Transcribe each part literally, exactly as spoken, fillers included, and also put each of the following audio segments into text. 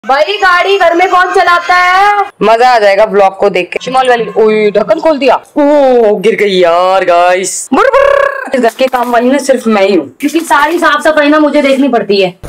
भाई गाड़ी घर में कौन चलाता है? मजा आ जाएगा ब्लॉग को देख के। शिमोल वाली ओए ढक्कन खोल दिया, ओ गिर गई यार गाइस। इस घर के काम वाली ना सिर्फ मैं ही हूँ, क्योंकि सारी साफ सफाई ना मुझे देखनी पड़ती है।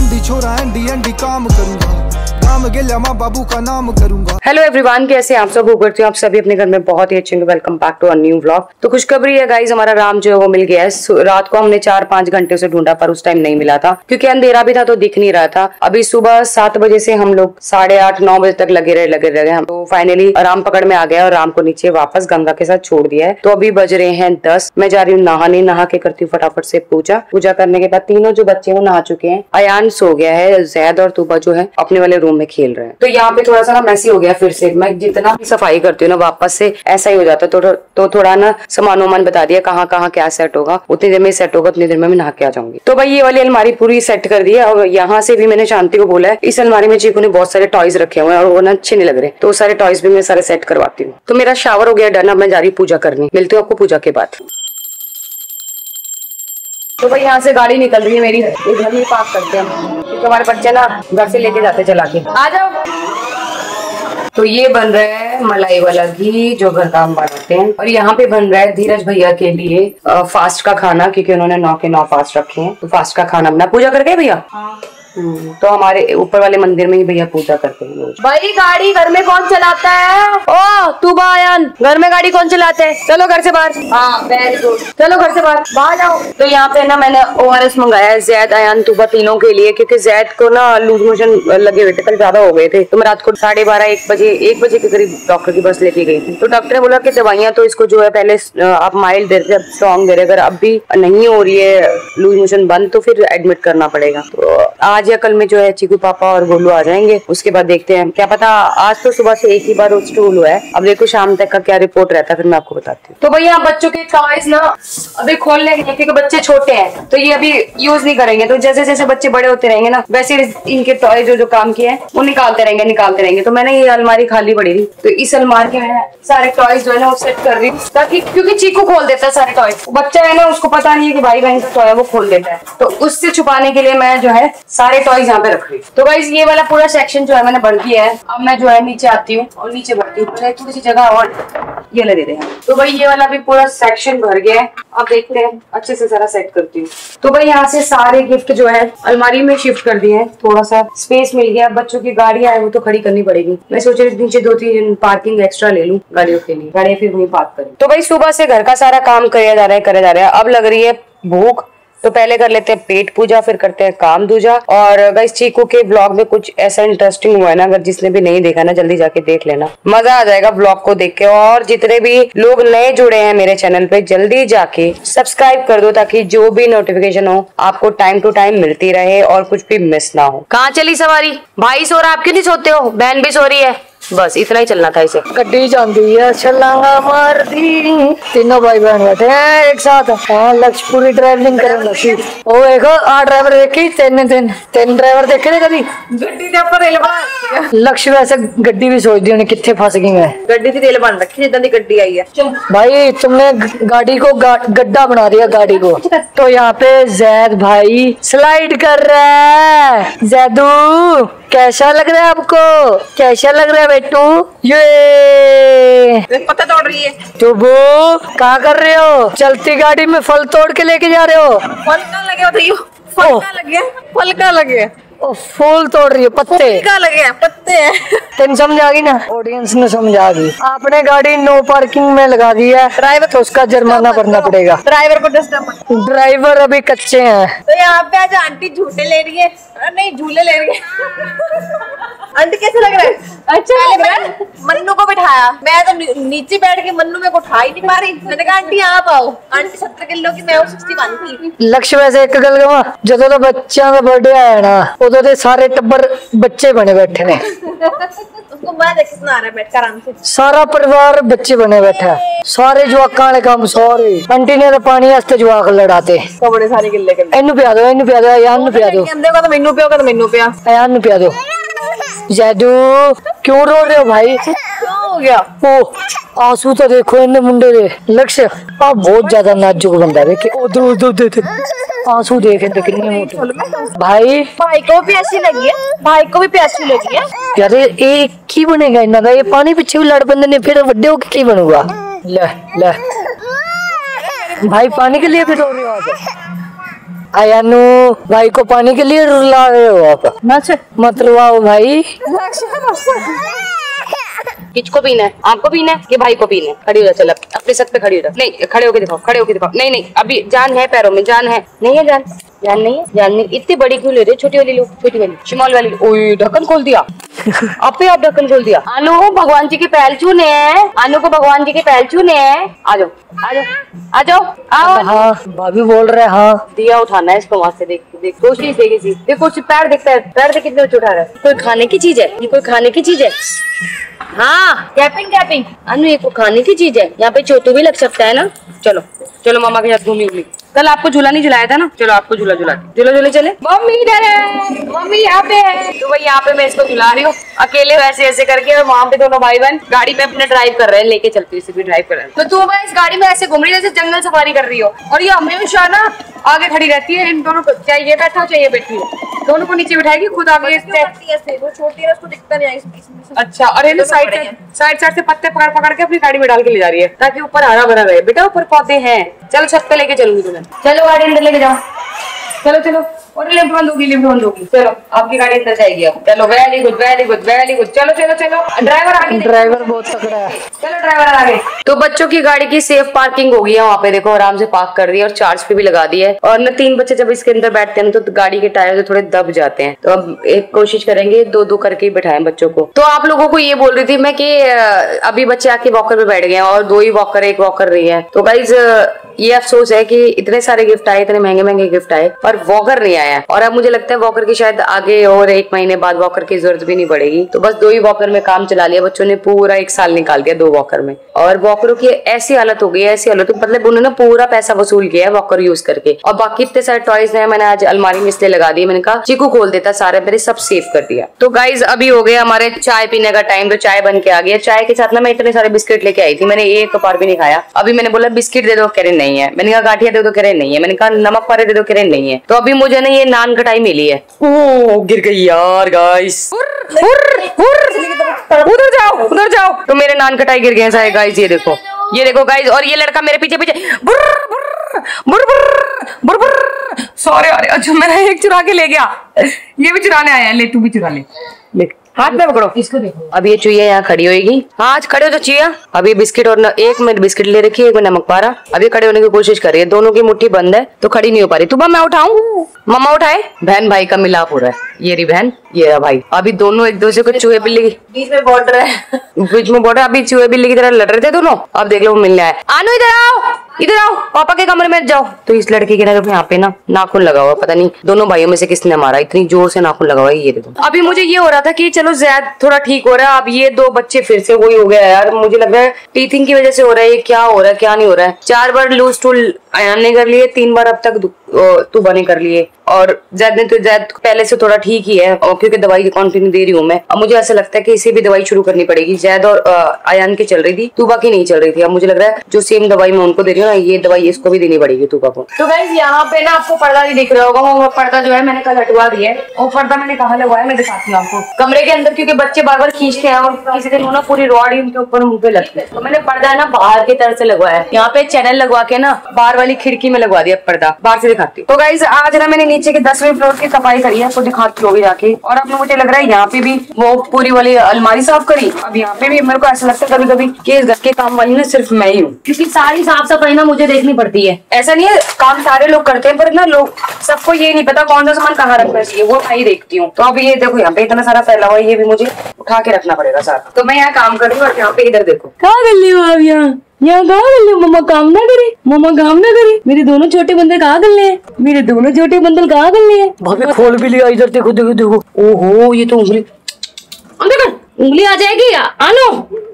बाबू का नाम करूंगा। हेलो एवरीवन, कैसे आप सब? होप करती हूँ आप सभी अपने घर में बहुत ही अच्छे होंगे। Welcome back to a new vlog. तो खुशखबरी है गाइस, हमारा राम जो है वो मिल गया है। रात को हमने चार पांच घंटे से ढूंढा पर उस टाइम नहीं मिला था, क्योंकि अंधेरा भी था तो दिख नहीं रहा था। अभी सुबह सात बजे से हम लोग साढ़े आठ नौ बजे तक लगे रहे लगे रहे हम तो फाइनली राम पकड़ में आ गया और राम को नीचे वापस गंगा के साथ छोड़ दिया है। तो अभी बज रहे हैं दस। मैं जा रही हूँ नहाने, नहा के करती हूँ फटाफट से पूजा। पूजा करने के बाद तीनों जो बच्चे वो नहा चुके हैं। अयान सो गया है, जैद और तूबा जो है अपने वाले रूम में खेल रहे हैं। तो यहाँ पे थोड़ा सा ना मैसी हो गया फिर से। मैं जितना भी सफाई करती हूँ ना वापस से ऐसा ही हो जाता है। तो, तो थोड़ा ना सामान वामान बता दिया कहाँ कहाँ क्या सेट होगा, उतनी देर में सेट होगा उतनी देर में मैं नहा के आ जाऊंगी। तो भाई ये वाली अलमारी पूरी सेट कर दी है। और यहाँ से भी मैंने शांति को बोला है, इस अलमारी में चीकू ने बहुत सारे टॉयज रखे हुए हैं और वो ना अच्छे नहीं लग रहे, तो सारे टॉयज भी मैं सारे सेट करवाती हूँ। तो मेरा शावर हो गया डन, अब मैं जा रही हूँ पूजा करने। मिलती हूँ आपको पूजा के बाद। तो भाई यहाँ से गाड़ी निकल रही है मेरी, घर में पार्क करते हैं क्योंकि हमारे बच्चे ना घर से लेके जाते चला के। आ जाओ। तो ये बन रहा है मलाई वाला घी जो घर का हम बनाते हैं, और यहाँ पे बन रहा है धीरज भैया के लिए फास्ट का खाना, क्योंकि उन्होंने नौ के नौ फास्ट रखे हैं। तो फास्ट का खाना बना। पूजा करके भैया? हाँ। तो हमारे ऊपर वाले मंदिर में ही भैया पूजा करते हैं लोग। भाई गाड़ी घर में कौन चलाता है? ओ तू बायान, घर में गाड़ी कौन चलाते हैं? चलो घर से बाहर। हाँ वेरी गुड, चलो घर से बाहर बाहर जाओ। तो यहाँ पे ना मैंने ओ आर एस मंगाया है जैद अयान तूबा तीनों के लिए, क्योंकि जैद को ना लूज मोशन लगे हुए थे, कल ज्यादा हो गए थे। तो मैं रात को साढ़े बारह एक बजे एक बजे के करीब डॉक्टर की बस लेके गई थी। तो डॉक्टर ने बोला कि दवाइयाँ तो इसको जो है पहले आप माइल्ड दे रहे थे, स्ट्रॉन्ग दे रहे, अगर अब भी नहीं हो रही है लूज मोशन बंद तो फिर एडमिट करना पड़ेगा। तो आज या कल में जो है चीकू पापा और गोलू आ जाएंगे, उसके बाद देखते हैं। क्या पता, आज तो सुबह से एक ही बार स्टूल हुआ है, अब देखो शाम तक का क्या रिपोर्ट रहता है फिर मैं आपको बताती हूँ। तो भैया बच्चों के टॉयज ना अभी खोलने के लिए, क्योंकि बच्चे छोटे हैं तो ये अभी यूज नहीं करेंगे। तो जैसे जैसे बच्चे बड़े होते रहेंगे ना वैसे इनके टॉय जो जो काम किए हैं वो निकालते रहेंगे निकालते रहेंगे। तो मैंने ये अलमारी खाली पड़ी थी, तो इस अलमारी में सारे टॉयज जो है ना वो सेट कर रही हूँ, ताकि क्योंकि चीकू खोल देता है सारे टॉयज। बच्चा है ना उसको पता नहीं है कि भाई बहन का टॉय वो खोल देता है, तो उससे छुपाने के लिए मैं जो है सारे टॉयज यहाँ पे रख रही हूँ। तो गाइस ये वाला पूरा सेक्शन जो है मैंने भर दिया है। अब मैं जो है नीचे आती हूँ और नीचे भरती हूँ, थोड़ी सी जगह और ये ले दे हैं। तो भाई ये वाला भी पूरा सेक्शन भर गया है। अब देखते हैं अच्छे से सारा सेट करती हूँ। तो भाई यहाँ से सारे गिफ्ट जो है अलमारी में शिफ्ट कर दिए हैं, थोड़ा सा स्पेस मिल गया। बच्चों की गाड़ियां है वो तो खड़ी करनी पड़ेगी। मैं सोच रही नीचे दो तीन पार्किंग एक्स्ट्रा ले लूँ गाड़ियों के लिए, गाड़ियां फिर वहीं पार्क करें। तो भाई सुबह से घर का सारा काम किया जा रहा है करे जा रहा है। अब लग रही है भूख, तो पहले कर लेते हैं पेट पूजा, फिर करते हैं काम दूजा। और गाइस चीकू के ब्लॉग में कुछ ऐसा इंटरेस्टिंग हुआ है ना, अगर जिसने भी नहीं देखा ना जल्दी जाके देख लेना, मजा आ जाएगा ब्लॉग को देख के। और जितने भी लोग नए जुड़े हैं मेरे चैनल पे जल्दी जाके सब्सक्राइब कर दो, ताकि जो भी नोटिफिकेशन हो आपको टाइम टू टाइम मिलती रहे और कुछ भी मिस ना हो। कहाँ चली सवारी? भाई सो रहा, आप क्यों नहीं सोते हो? बहन भी सो रही है, बस इतना ही चलना था इसे। गड्डी जाती है छलांगा मार दी, तीनों भाई बहन बैठे हैं एक साथ। हाँ लक्ष्य पूरी ड्राइविंग करे लक्ष्य। ओ देखो आ ड्राइवर देखी, तीन तीन तीन ड्राइवर देखे थे कभी गड्डी के ऊपर रेल बना। लक्ष्य वैसे गड्डी भी सोच दी उन्हें कितने फंस गई मैं। गड्डी की रेल बन रखी जितना दी गड्डी आई है। भाई तुमने गाड़ी को गड्ढा बना दिया गाड़ी को। तो यहाँ पे जैद भाई स्लाइड कर रहा है। जैदू कैसा लग रहा है आपको? कैसा लग रहा है बेटू? ये पता तोड़ रही है। तो वो क्या कर रहे हो? चलती गाड़ी में फल तोड़ के लेके जा रहे हो? फल का लगे हो तो फल का लगे फल का लगे ओ फूल तोड़ रही हो, पत्ते का लगे पत्ते हैं। तेन समझ आ गई ना? ऑडियंस ने समझ आ गई। आपने गाड़ी नो पार्किंग में लगा दी है ड्राइवर, तो उसका जुर्माना भरना पड़ेगा। ड्राइवर को डिस्टर्ब। ड्राइवर अभी कच्चे हैं। तो यहाँ पे आज आंटी झूठे ले रही है, नहीं झूले ले रही है। आंटी कैसे लग रहा है? अच्छा लग रहा है। मन्नू को बिठाया, मैं तो नीचे बैठ के मन्नू में को उठा ही नहीं पा रही। मैंने कहा आंटी आप आओ। आंटी सत्तर किलो की, मैं सिक्सटी वन थी। लक्ष्य वैसे एक गल कहा, जदों तो बच्चों का बर्थडे आया ना उदों ते सारे टब्बर बच्चे बने बैठे ने। उसको मैं देख के सुना रहा है बैठकर आराम से। सारा परिवार बच्चे बने बैठा है, सारे जवाकां वाले काम सारे। आंटी ने तो पानी वास्ते जवाक लड़ाते तो बड़े सारे गिल्ले कर। इन्नू पिया दो, इन्नू पिया दो, यान नु पिया दो। देखो तो मेनू पिया, तो मेनू पिया, यान नु पिया दो। जैदू क्यों रो रहे हो भाई? क्यों हो गया? ओ आंसू तो देखो इन मुंडे दे लक्ष्य आ बहुत ज्यादा नाजुक बंदा है कि उधर उधर देते आंसू देखे तो कितने मोटे भाई भाई को भी प्यासी लगी है भाई को भी प्यासी लगी है यार ये की बनेगा इन्ना का ये पानी पीछे भी लड़ बंदे ने फिर बड़े होके की बनूंगा ले ले भाई पानी के लिए भी रो रहे हो आप आयानू भाई को पानी के लिए रुला रहे हो आप मत रुलाओ भाई किसको पीना है? आपको पीना है कि भाई को पीना है? खड़ी हो जा, चल अपने सत पे खड़ी हो जा। नहीं खड़े होके दिखाओ, खड़े होके दिखाओ। नहीं नहीं अभी जान है पैरों में, जान है। नहीं है जान? जान नहीं है? जान नहीं। इतनी बड़ी क्यों ले रहे? छोटी वाली लो, छोटी वाली स्मॉल वाली। ओए ढक्कन खोल दिया आप पे, आप ढक्कन खोल दिया। आलू भगवान जी के पैर छूने हैं, आलू को भगवान जी के पैर छूने हैं। आ जाओ आ जाओ आ जाओ आओ। हाँ भाभी बोल रहे हाँ दिया उठाना है इसको वहां से। देख देख कोशिश देगी सी, देखो पैर दिखता है, पैर देख कितने उठा रहा है। कोई खाने की चीज है ये? कोई खाने की चीज है? हाँ कैपिंग कैपिंग अनु ये को खाने की चीज है। यहाँ पे चोटू भी लग सकता है ना। चलो चलो मामा के साथ घूमी घूमी। कल आपको झूला नहीं झुलाया था ना, चलो आपको झूला झुला झूला झूले चले। मम्मी इधर है, मम्मी यहाँ पे है। तो भाई यहाँ पे मैं इसको झुला रही हूँ अकेले वैसे ऐसे करके, और वहाँ पे दोनों भाई बहन गाड़ी में अपने ड्राइव कर रहे हैं, लेके चलती हुई ड्राइव कर रहे हैं। तो तू मैं इस गाड़ी में ऐसे घूम रही है जैसे जंगल सफारी कर रही हो, और ये हमेशा ना आगे खड़ी रहती है। इन दोनों को चाहिए बैठा हो चाहिए बैठी हो, दोनों को नीचे बिठाएगी, खुद आगे। वो छोटी है उसको दिखता नहीं है। अच्छा और ये साइड साइड साइड से पत्ते पकड़ पकड़ के अपनी गाड़ी में डाल के ले जा रही है ताकि ऊपर हरा भरा रहे। बेटा ऊपर पौधे हैं, चलो छत पे लेके चलूंगी तुम्हें। चलो गाड़ी अंदर लेके जाओ, चलो चलो। और लिफ्ट बंद होगी, लिफ्ट बंद होगी। चलो आपकी गाड़ी अंदर जाएगी अब। चलो very good very good very good. चलो चलो चलो ड्राइवर आगे, ड्राइवर बहुत तगड़ा है। चलो ड्राइवर आगे। तो बच्चों की गाड़ी की सेफ पार्किंग हो गई है वहाँ पे, देखो आराम से पार्क कर दी है और चार्ज पे भी लगा दी है। और न तीन बच्चे जब इसके अंदर बैठते हैं तो गाड़ी के टायर थोड़े दब जाते हैं, तो अब एक कोशिश करेंगे दो दो करके बिठाएं बच्चों को। तो आप लोगों को ये बोल रही थी मैं कि अभी बच्चे आके वॉकर पे बैठ गए हैं और दो ही वॉकर एक वॉकर रही है। तो गाइज ये अफसोस है कि इतने सारे गिफ्ट आए, इतने महंगे महंगे गिफ्ट आए पर वॉकर नहीं आया। और अब मुझे लगता है वॉकर की शायद आगे और एक महीने बाद वॉकर की जरूरत भी नहीं पड़ेगी। तो बस दो ही वॉकर में काम चला लिया बच्चों ने, पूरा एक साल निकाल दिया दो वॉकर में। और वॉकरों की ऐसी हालत हो गई है, ऐसी हालत मतलब उन्होंने पूरा पैसा वसूल किया है वॉकर यूज करके। और बाकी इतने सारे टॉयज है मैंने आज अलमारी में इसलिए लगा दिए, मैंने कहा चीकू खोल देता सारे, मैंने सब सेव कर दिया। तो गाइज अभी हो गया हमारे चाय पीने का टाइम, तो चाय बन के आ गया। चाय के साथ ना मैं इतने सारे बिस्किट लेके आई थी, मैंने एक बार भी नहीं खाया। अभी मैंने बोला बिस्किट दे दो, कह रहे नहीं है। मैंने कहा गाठिया दे दो, कह रहे नहीं है। मैंने कहा नमक पारे दे दो, कह रहे नहीं है। तो अभी मुझे ना ये नान कटाई मिली है। ओ गिर गई यार गाइस, उधर जाओ उधर जाओ। तो मेरे नान कटाई गिर गए सारे गाइस, ये देखो ये देखो गाइस। और ये लड़का मेरे पीछे पीछे बुर बुर बुर बुर बुर। सॉरी अरे अच्छा मैंने एक चुरा के ले गया, ये भी चुराने आया है। ले तू भी चुरा ले, ले हाथ में पकड़ो इसको। देखो अब ये चुईया यहाँ खड़ी होगी। हाँ आज खड़े हो तो चुईया। अब ये बिस्किट और न, एक में बिस्किट ले रखी है, एक में नमक पा रहा। अब ये खड़े होने की कोशिश कर रही है, दोनों की मुट्ठी बंद है तो खड़ी नहीं हो पा रही। तू मैं उठाऊं? मम्मा उठाए। बहन भाई का मिलाप हो रहा है, ये रही बहन ये रहा भाई। अभी दोनों एक दूसरे को चूहे बिल्ली बीच में बॉर्डर है, बीच में बॉर्डर। अभी चूहे बिल्ली की तरह लड़ रहे थे दोनों, अब देख लो वो मिलने आए। आनो इधर आओ, इधर आओ, पापा के कमरे में जाओ। तो इस लड़के के ना यहाँ पे ना नाखून लगा हुआ, पता नहीं दोनों भाइयों में से किसने मारा, इतनी जोर से नाखून लगा हुआ है। ये देखो अभी मुझे ये हो रहा था कि चलो जैद थोड़ा ठीक हो रहा है, अब ये दो बच्चे फिर से वही हो गया यार। मुझे लग रहा है टीथिंग की वजह से हो रहा है, ये क्या हो रहा है क्या नहीं हो रहा है। चार बार लूज टूल आयान ने कर लिए, तीन बार अब तक तू बने कर लिए। और जैद ने तो जैद पहले से थोड़ा ठीक ही है, और क्योंकि दवाई की कंटिन्यू दे रही हूँ मैं। अब मुझे ऐसा लगता है कि इसे भी दवाई शुरू करनी पड़ेगी। जैद और आयान की चल रही थी, तूबा की नहीं चल रही थी। अब मुझे लग रहा है जो सेम दवाई मैं उनको दे रही हूँ ना, ये दवाई इसको भी देनी पड़ेगी तूबा को। तो गाइस यहाँ पे ना आपको पर्दा नहीं दिख रहा होगा, वो पर्दा जो है मैंने कल हटवा दिया है। वो पर्दा मैंने कहा लगवाया मैं दिखाती हूँ आपको, कमरे के अंदर, क्योंकि बच्चे बार बार खींचते हैं और किसी दिन ना पूरी रॉड ही उनके ऊपर मुंह पे लगती है। तो मैंने पर्दा ना बाहर की तरफ से लगवाया है, यहाँ पे चैनल लगवा के ना बाहर वाली खिड़की में लगवा दिया पर्दा। बाहर से दिखाती हूँ। तो गाइस आज ना मैंने नीचे के दसवें फ्लोर की सफाई करी है, आपको दिखाती हूँ जाके। और अब मुझे लग रहा है यहाँ पे भी वो पूरी वाली अलमारी साफ करी। अब यहाँ पे भी मेरे को ऐसा लगता है कभी कभी कि इस घर के काम वाली ना सिर्फ मैं ही हूँ, क्योंकि सारी साफ सफाई ना मुझे देखनी पड़ती है। ऐसा नहीं है काम सारे लोग करते हैं, पर ना लोग सबको ये नहीं पता कौन सा सामान कहाँ रखना चाहिए, वो मैं ही देखती हूँ। तो अब ये देखो यहाँ पे इतना सारा फैला हुआ है, ये भी मुझे उठा के रखना पड़ेगा सारा। तो मैं यहाँ काम कर रही हूँ और यहाँ पे इधर देखो कहाँ कर ली हूँ। अब यहाँ यहाँ कहाँ कर ली? मम्मा काम ना करे, मम्मा काम ना करे। मेरे दोनों छोटे बंदर कहाँ कर ले, मेरे दोनों छोटे बंदर कहाँ कर ले। भाभी खोल भी लिया, इधर देखो देखो देखो। ओहो ये तो उंगली अंदर कर, उंगली आ जाएगी। आनो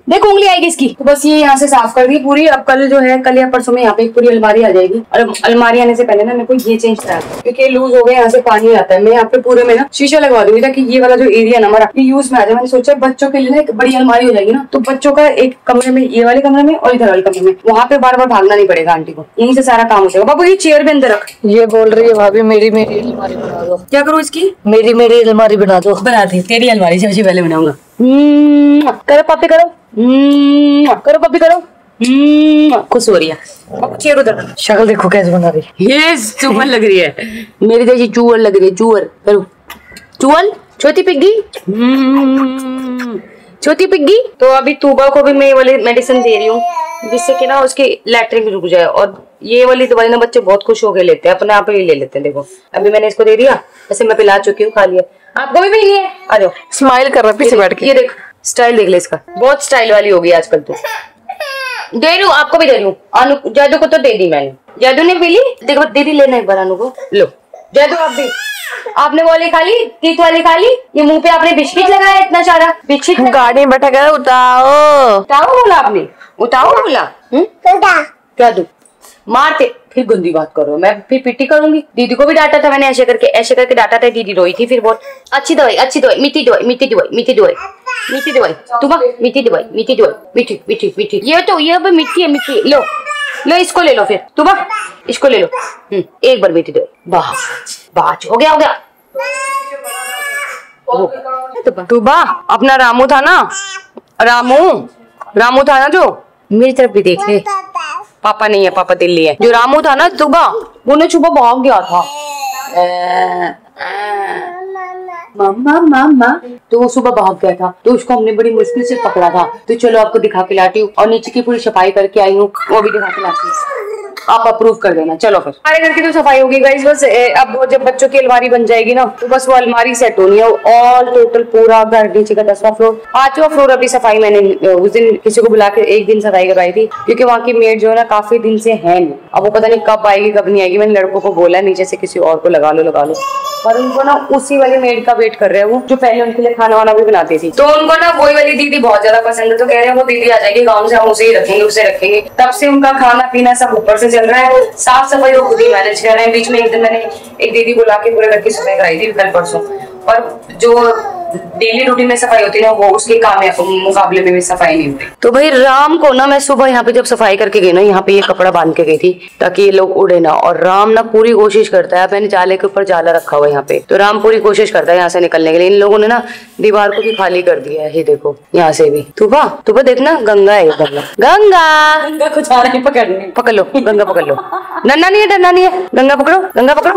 देखो उंगली आएगी इसकी। तो बस ये यहाँ से साफ कर दी पूरी। अब कल जो है, कल या परसों में यहाँ पे एक पूरी अलमारी आ जाएगी। और अलमारी आने से पहले ना मेरे को ये चेंज करा क्योंकि लूज हो गए, यहाँ से पानी आता है। मैं यहाँ पे पूरे में ना शीशा लगवा दूंगी ताकि ये वाला जो एरिया ना हमारा यूज में आ जाए। मैंने सोचा बच्चों के लिए ना एक बड़ी अलमारी हो जाएगी ना, तो बच्चों का एक कमरे में, ये वाले कमरे में और इधर वाले कमरे में, वहाँ पे बार बार भागना नहीं पड़ेगा आंटी को, यहीं से सारा काम हो जाएगा। बाबू ये चेयर भी अंदर रख। ये बोल रही है भाभी मेरी मेरी अलमारी बना दो। क्या करूँ इसकी? मेरी मेरी अलमारी बना दो। बना दी तेरी अलमारी सबसे पहले बनाऊंगा। करो पापी करो, करो पप्पी करो। खुश हो रही है। चेयर उधर। शक्ल देखो कैसे बना रही। ये चूअल लग रही है, मेरी जैसी चूअल लग रही है। चूअल करो, चूअल छोटी पिग्गी, छोटी पिग्गी। तो अभी तूबा को भी मैं ये वाली मेडिसिन दे रही हूँ जिससे कि ना उसकी लैट्रिन रुक जाए। और ये वाली दवाई ना बच्चे बहुत खुश होकर लेते हैं, अपने आप ही ले लेते हैं। देखो अभी मैंने इसको दे दिया, ऐसे मैं पिला चुकी हूँ, खा लिया। आपको भी पीनी है? आ जाओ। स्माइल कर रहा पीछे बैठ के। ये देख स्टाइल देख ले इसका, बहुत स्टाइल वाली होगी आजकल। तो दे रही हूँ, आपको भी दे रही हूँ। अनु जादू को तो दे दी मैंने, जादू ने पी ली। देखो दीदी लेना एक बार अनु को, लो जादू आप भी। आपने वाली खा ली, तीत वाली खा ली। ये मुंह पे आपने बिस्किट लगाया इतना सारा बिस्किट। गाड़ी में बैठा कर उताओ उताओ बोला आपने, उताओ बोला। क्या दू मारते फिर गंदी बात करो, मैं फिर पिट्टी करूंगी। दीदी को भी डांटा था मैंने, ऐसे करके ऐसे करके डांटा था। दीदी रोई थी फिर बहुत। अच्छी दवाई, अच्छी दवाई, मीठी दवाई, मीठी दवाई, मीठी दवाई, मीठी दवाई। तुम मीठी दवाई, मीठी दवाई, मीठी मीठी मीठी। ये तो ये भी मीठी है, मीठी। लो लो इसको ले लो फिर। तुम इसको ले लो। हम्म एक बार मीठी दवाई। वाह बाज हो गया, हो गया। तुबा अपना रामू था ना, रामू रामू था ना जो, मेरी तरफ भी देख ले। पापा नहीं है, पापा दिल्ली है। जो रामू था ना तुबा, वो ना सुबह भाग गया था। मामा मामा, तो वो सुबह भाग गया था, तो उसको हमने बड़ी मुश्किल से पकड़ा था। तो चलो आपको दिखा के लाती हूँ, और नीचे की पूरी सफाई करके आई हूँ, वो भी दिखा के लाती हूँ। आप अप्रूव कर देना। चलो फिर हमारे घर की तो सफाई होगी गाइस। बस ए, अब जब बच्चों की अलमारी बन जाएगी ना, तो बस वो अलमारी सेट होनी है। ऑल टोटल पूरा घर, नीचे का दसवां फ्लोर, पांचवा फ्लोर अभी सफाई मैंने उस दिन किसी को बुला के एक दिन सफाई करवाई थी, क्योंकि वहाँ की मेड जो है ना काफी दिन से है नहीं। अब वो पता नहीं कब आएगी कब नहीं आएगी। मैंने लड़कों को बोला नीचे से किसी और को लगा लो लगा लो, पर उनको ना उसी वाली मेड का वेट कर रहे हैं वो, जो पहले उनके लिए खाना वाना भी बनाती थी। तो उनको ना वही वाली दीदी बहुत ज्यादा पसंद है। तो कह रहे हैं वो दीदी आ जाएगी गाँव से, हम उसे ही रखेंगे, उसे रखेंगे। तब से उनका खाना पीना सब ऊपर से चल रहा है, साफ सफाई वो खुद ही मैनेज कर रहे हैं। बीच में एक दिन मैंने एक दीदी बुला के पूरे घर की सफाई कराई थी कल परसों। पर जो डेली रूटीन में सफाई होती है ना, वो उसके काम मुकाबले में भी सफाई नहीं होती। तो भाई राम को ना मैं सुबह यहाँ पे जब सफाई करके गई ना, यहाँ पे ये कपड़ा बांध के गई थी ताकि ये लोग उड़े ना। और राम ना पूरी कोशिश करता है, मैंने जाले के ऊपर जाला रखा हुआ है यहाँ पे, तो राम पूरी कोशिश करता है यहाँ से निकलने के लिए। इन लोगों ने ना दीवार को भी खाली कर दिया है, ये देखो यहाँ से भी। तुबा तुबा देखना, गंगा है, गंगा गंगा गंगा को जा रही पकड़नी, पकड़ लो गंगा, पकड़ लो। डरना नहीं है, डरना नहीं है, गंगा पकड़ो, गंगा पकड़ो।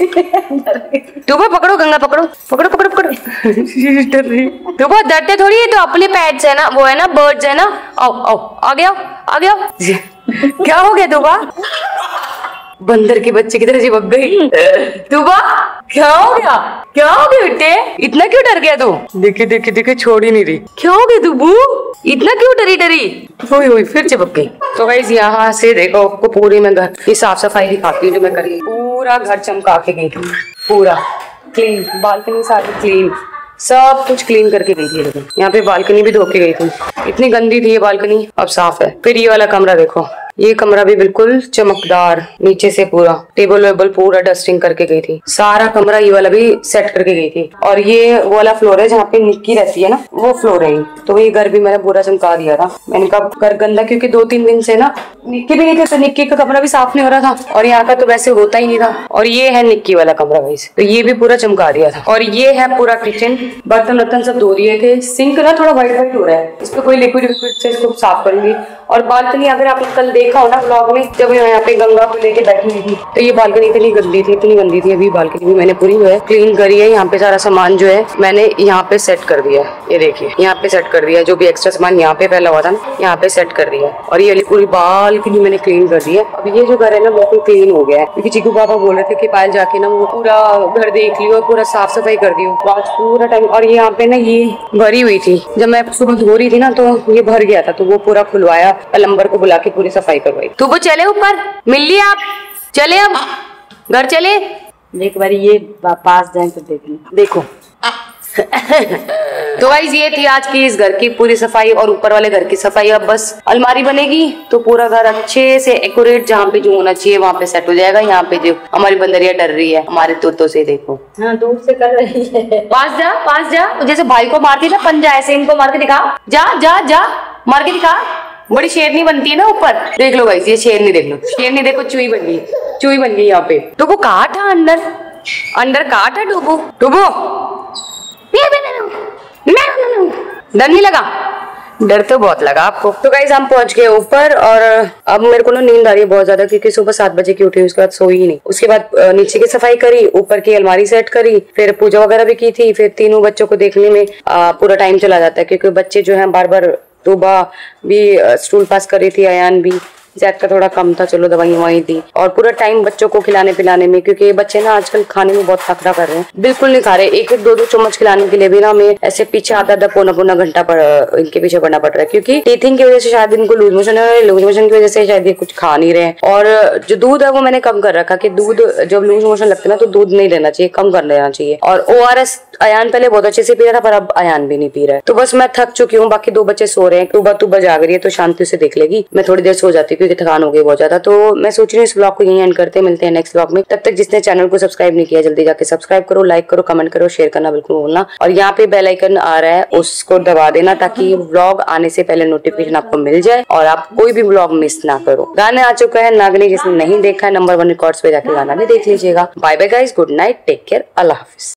तुबा पकड़ो, गंगा पकड़ो, पकड़ो पकड़ो पकड़ो। तो बहुत डरते थोड़ी है, तो अपने पेट्स है ना, वो है ना बर्ड्स है ना। आओ आओ आ गया, आ गया। क्या हो गया तुबा? बंदर के बच्चे की तरह चिपक गई। तुबा क्या हो गया, क्या हो गया बेटे? इतना क्यों डर गया तू? देखे देखे देखे छोड़ ही नहीं रही। क्या हो गया तुबू? इतना क्यों डरी डरी? हुई हुई फिर चिपक गई। तो गाइस यहाँ से देखो आपको पूरी मैं घर की साफ सफाई दिखाती हूँ जो मैं करी। पूरा घर चमका के गई थी, पूरा क्लीन, बालकनी सारी क्लीन, सब कुछ क्लीन करके गई थी। देखो यहाँ पे बालकनी भी धो के गई थी, इतनी गंदी थी ये बालकनी, अब साफ है। फिर ये वाला कमरा देखो, ये कमरा भी बिल्कुल चमकदार, नीचे से पूरा टेबल वेबल पूरा डस्टिंग करके गई थी। सारा कमरा ये वाला भी सेट करके गई थी। और ये वो वाला फ्लोर है जहाँ पे निक्की रहती है ना, वो फ्लोर है। तो ये घर भी मैंने पूरा चमका दिया था। मैंने कहा घर गंदा, क्योंकि दो तीन दिन से ना निक्की भी नहीं थी, तो निक्की का कमरा भी साफ नहीं हो रहा था, और यहाँ का तो वैसे होता ही नहीं था। और ये है निक्की वाला कमरा गाइस, तो ये भी पूरा चमका दिया था। और ये है पूरा किचन, बर्तन वर्तन सब धो दिए थे। सिंक ना थोड़ा व्हाइट व्हाइट हो रहा है, इस पे कोई लिक्विड विक्विड से इसको साफ करूंगी। और बालकनी अगर आपने कल देखा हो ना ब्लॉग में, जब मैं यहाँ पे गंगा को लेके बैठी हुई थी, तो ये बालकनी इतनी गंदी थी, इतनी गंदी थी। अभी बालकनी भी मैंने पूरी जो है क्लीन करी है। यहाँ पे सारा सामान जो है मैंने यहाँ पे सेट कर दिया है, ये देखिए यहाँ पे सेट कर दिया। जो भी एक्स्ट्रा सामान यहाँ पे फैला हुआ था ना, यहाँ पे सेट कर दिया। और ये पूरी बालकनी मैंने क्लीन कर दी है। अब ये जो घर है ना बिल्कुल क्लीन हो गया है, क्योंकि चीकू पापा बोल रहे थे कि पायल जाके ना वो पूरा घर देख लियो और पूरा साफ सफाई कर दियो आज पूरा टाइम। और यहाँ पे ना ये भरी हुई थी, जब मैं सुबह धो रही थी ना तो ये भर गया था, तो वो पूरा खुलवाया, प्लम्बर को बुला के पूरी सफाई करवाई। तो वो चले ऊपर, मिल लिया आप, चले अब घर चले। एक बार ये पास जाए तो देख देखो तो गाइस ये थी आज की इस घर की पूरी सफाई और ऊपर वाले घर की सफाई। अब बस अलमारी बनेगी तो पूरा घर अच्छे से एक्यूरेट जहाँ पे जो होना चाहिए वहाँ पे सेट हो जाएगा। यहाँ पे जो हमारी बंदरिया डर रही है हमारे तोतों से, देखो हाँ दूर से कर रही है। पास जा पास जा, जैसे भाई को मारती ना पंजा, ऐसे इनको मार के दिखा, जा जा जा मार के दिखा। बड़ी शेरनी बनती है ना ऊपर, देख लो गाइस ये शेरनी देख लो, शेरनी देखो चुई बन गई, चुई बन गई यहाँ पे। तो वो काट है अंदर, अंदर काट है डूबो डूबो। डर नहीं लगा? डर तो बहुत लगा आपको। तो गाइस हम पहुंच गए ऊपर और अब मेरे को ना नींद आ रही है बहुत ज्यादा, क्योंकि सुबह सात बजे की उठी, उसके बाद सोई ही नहीं। उसके बाद नीचे की सफाई करी, ऊपर की अलमारी सेट करी, फिर पूजा वगैरह भी की थी। फिर तीनों बच्चों को देखने में आ, पूरा टाइम चला जाता है, क्योंकि बच्चे जो है बार बार, तोबा भी स्टूल पास कर रही थी, अयान भी, जैद का थोड़ा कम था, चलो दवाई वही दी। और पूरा टाइम बच्चों को खिलाने पिलाने में, क्योंकि ये बच्चे ना आजकल खाने में बहुत खतरा कर रहे हैं, बिल्कुल नहीं खा रहे। एक एक दो दो चम्मच खिलाने के लिए भी ना हमें ऐसे पीछे आधा आधा पौना पौना घंटा पर इनके पीछे पड़ना पड़ रहा है, क्योंकि टीथिंग की वजह से शायद इनको लूज मोशन है, लूज मोशन की वजह से शायद ये कुछ खा नहीं रहे हैं। और जो दूध है वो मैंने कम कर रखा, कि दूध जब लूज मोशन लगते ना तो दूध नहीं लेना चाहिए, कम कर लेना चाहिए। और ओ आर एस अयान पहले बहुत अच्छे से पी रहा था, पर अब अयान भी नहीं पी रहा है। तो बस मैं थक चुकी हूँ, बाकी दो बच्चे सो रहे हैं, टूबा टूबा जाग रही है तो शांति से देख लेगी, मैं थोड़ी देर सो जाती हूँ क्योंकि थकान हो गई बहुत ज्यादा। तो मैं सोच रही हूँ इस ब्लॉग को यहीं एंड करते हैं, मिलते हैं नेक्स्ट ब्लॉग में। तब तक जिसने चैनल को सब्सक्राइब नहीं किया जल्दी जाके सब्सक्राइब करो, लाइक करो, कमेंट करो, शेयर करना बिल्कुल भूलना। और यहाँ पे बेल आइकन आ रहा है उसको दबा देना, ताकि ब्लॉग आने से पहले नोटिफिकेशन आपको मिल जाए और आप कोई भी ब्लॉग मिस ना करो। गाने आ चुका है नागनी, जिसने नहीं देखा है नंबर वन रिकॉर्ड्स पे जाके गाना भी देख लीजिएगा। Bye bye guys, good night, take care, अल्लाह हाफिज।